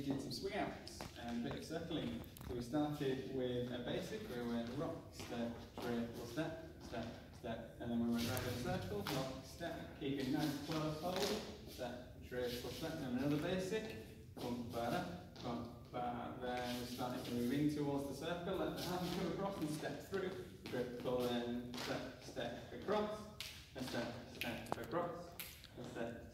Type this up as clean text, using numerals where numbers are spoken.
did some swing outs and a bit of circling. So we started with a basic where we went rock, step, triple step, step, step, and then we went round in a circle, rock, step, keeping nice close hold, step, triple step, and another basic, bump, ba-da, bump, ba. Then we started moving towards the circle, let the hand come across and step through, triple and step, step across, and step, step across, and step,